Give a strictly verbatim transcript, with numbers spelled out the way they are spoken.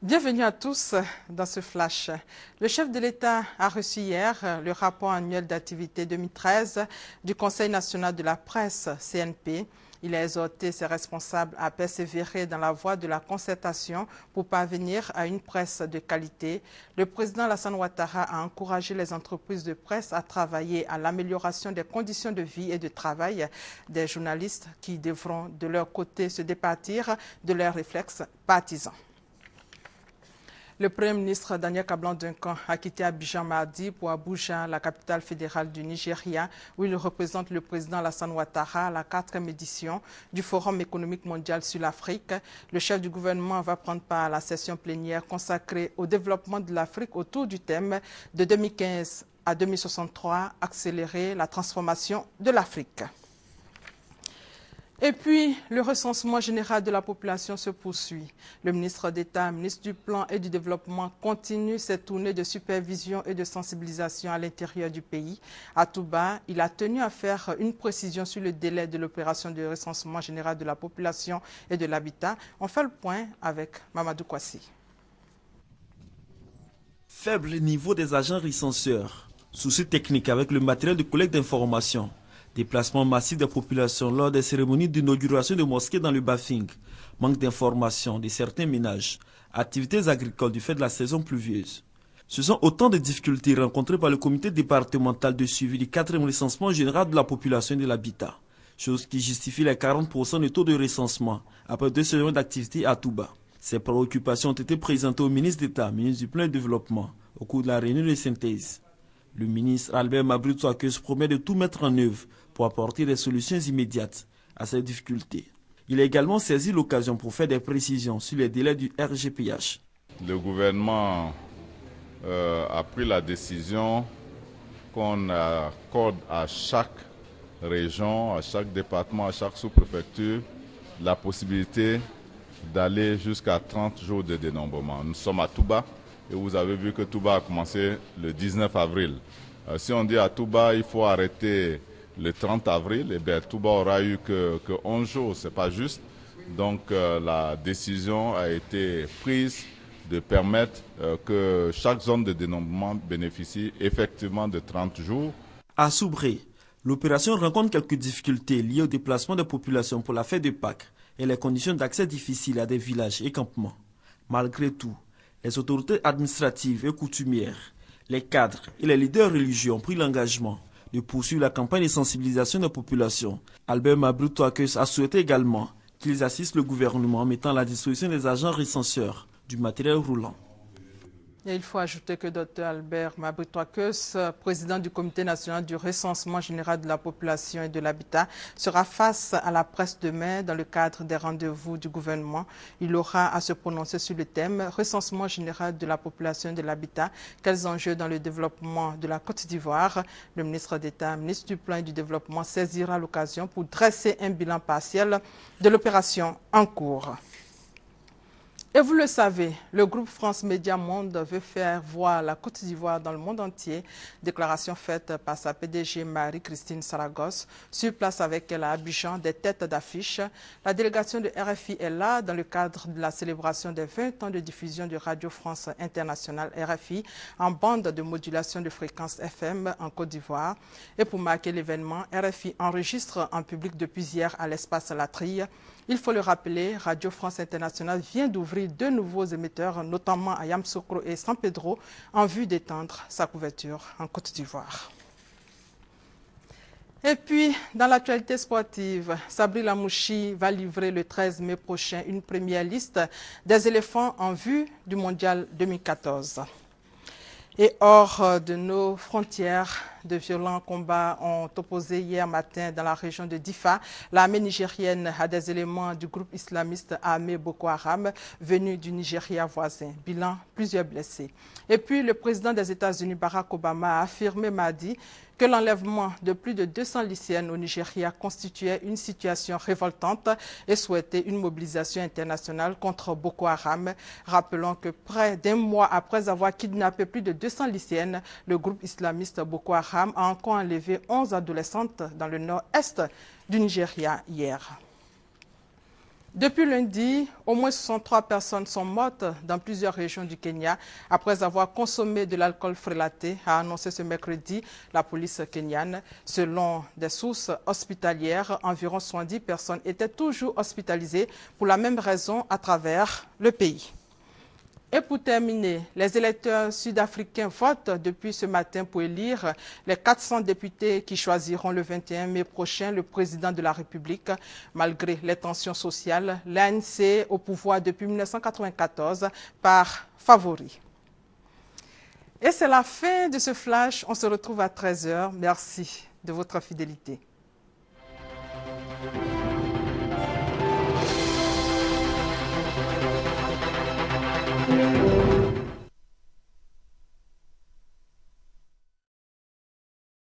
Bienvenue à tous dans ce flash. Le chef de l'État a reçu hier le rapport annuel d'activité deux mille treize du Conseil national de la presse, C N P. Il a exhorté ses responsables à persévérer dans la voie de la concertation pour parvenir à une presse de qualité. Le président Alassane Ouattara a encouragé les entreprises de presse à travailler à l'amélioration des conditions de vie et de travail des journalistes qui devront de leur côté se départir de leurs réflexes partisans. Le Premier ministre Daniel Kablan-Duncan a quitté Abidjan mardi pour Abuja, la capitale fédérale du Nigeria, où il représente le président Alassane Ouattara à la quatrième édition du Forum économique mondial sur l'Afrique. Le chef du gouvernement va prendre part à la session plénière consacrée au développement de l'Afrique autour du thème de deux mille quinze à deux mille soixante-trois, accélérer la transformation de l'Afrique. Et puis, le recensement général de la population se poursuit. Le ministre d'État, ministre du Plan et du Développement, continue cette tournée de supervision et de sensibilisation à l'intérieur du pays. À Touba, il a tenu à faire une précision sur le délai de l'opération de recensement général de la population et de l'habitat. On fait le point avec Mamadou Kwasi. Faible niveau des agents recenseurs, soucis techniques avec le matériel de collecte d'informations, déplacement massif des populations lors des cérémonies d'inauguration de mosquées dans le Bafing, manque d'informations de certains ménages, activités agricoles du fait de la saison pluvieuse. Ce sont autant de difficultés rencontrées par le comité départemental de suivi du quatrième recensement général de la population et de l'habitat, chose qui justifie les quarante pour cent de taux de recensement après deux semaines d'activité à Touba. Ces préoccupations ont été présentées au ministre d'État, ministre du Plan et du Développement, au cours de la réunion de synthèse. Le ministre Albert Mabry-Touakeus promet de tout mettre en œuvre pour apporter des solutions immédiates à ces difficultés. Il a également saisi l'occasion pour faire des précisions sur les délais du R G P H. Le gouvernement euh, a pris la décision qu'on accorde à chaque région, à chaque département, à chaque sous-préfecture la possibilité d'aller jusqu'à trente jours de dénombrement. Nous sommes à Touba. Et vous avez vu que Touba a commencé le dix-neuf avril. Euh, si on dit à Touba, il faut arrêter le trente avril, et bien Touba aura eu que, que onze jours, c'est pas juste. Donc euh, la décision a été prise de permettre euh, que chaque zone de dénombrement bénéficie effectivement de trente jours. À Soubré, l'opération rencontre quelques difficultés liées au déplacement des populations pour la fête de Pâques et les conditions d'accès difficiles à des villages et campements. Malgré tout, les autorités administratives et coutumières, les cadres et les leaders religieux ont pris l'engagement de poursuivre la campagne de sensibilisation de la population. Albert Mabry-Touakeus a souhaité également qu'ils assistent le gouvernement en mettant à la disposition des agents recenseurs du matériel roulant. Et il faut ajouter que Dr Albert Mabry-Touakeus, président du Comité national du recensement général de la population et de l'habitat, sera face à la presse demain dans le cadre des rendez-vous du gouvernement. Il aura à se prononcer sur le thème « Recensement général de la population et de l'habitat. Quels enjeux dans le développement de la Côte d'Ivoire ?» Le ministre d'État, ministre du Plan et du Développement, saisira l'occasion pour dresser un bilan partiel de l'opération en cours. Et vous le savez, le groupe France Média Monde veut faire voir la Côte d'Ivoire dans le monde entier. Déclaration faite par sa P D G Marie-Christine Saragosse, sur place avec elle à Abidjan, des têtes d'affiche. La délégation de R F I est là dans le cadre de la célébration des vingt ans de diffusion de Radio France Internationale R F I en bande de modulation de fréquence F M en Côte d'Ivoire. Et pour marquer l'événement, R F I enregistre en public depuis hier à l'espace La Trille. Il faut le rappeler, Radio France Internationale vient d'ouvrir deux nouveaux émetteurs, notamment à Yamoussoukro et San Pedro, en vue d'étendre sa couverture en Côte d'Ivoire. Et puis, dans l'actualité sportive, Sabri Lamouchi va livrer le treize mai prochain une première liste des éléphants en vue du Mondial deux mille quatorze. Et hors de nos frontières, de violents combats ont opposé hier matin dans la région de Difa l'armée nigérienne à des éléments du groupe islamiste armé Boko Haram venus du Nigeria voisin. Bilan, plusieurs blessés. Et puis le président des États-Unis, Barack Obama, a affirmé mardi que l'enlèvement de plus de deux cents lycéennes au Nigeria constituait une situation révoltante et souhaitait une mobilisation internationale contre Boko Haram. Rappelons que près d'un mois après avoir kidnappé plus de deux cents lycéennes, le groupe islamiste Boko Haram a encore enlevé onze adolescentes dans le nord-est du Nigeria hier. Depuis lundi, au moins soixante-trois personnes sont mortes dans plusieurs régions du Kenya après avoir consommé de l'alcool frélaté, a annoncé ce mercredi la police kenyane. Selon des sources hospitalières, environ soixante-dix personnes étaient toujours hospitalisées pour la même raison à travers le pays. Et pour terminer, les électeurs sud-africains votent depuis ce matin pour élire les quatre cents députés qui choisiront le vingt et un mai prochain le président de la République. Malgré les tensions sociales, l'A N C est au pouvoir depuis mille neuf cent quatre-vingt-quatorze par favori. Et c'est la fin de ce flash. On se retrouve à treize heures. Merci de votre fidélité.